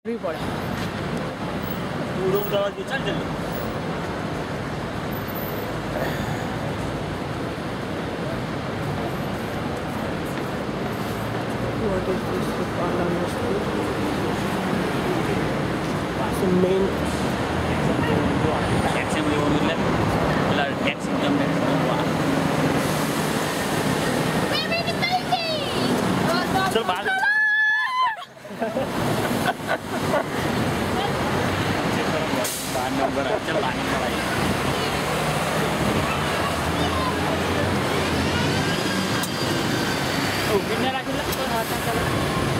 भी पड़े उड़ो दवा की चल चल what is this Parliament Street? The main taxi में वो मिला वाला टैक्सी में हमने चल भाग नंबर चल पानी पड़ाई ओ बिना रखला तो हाथ चला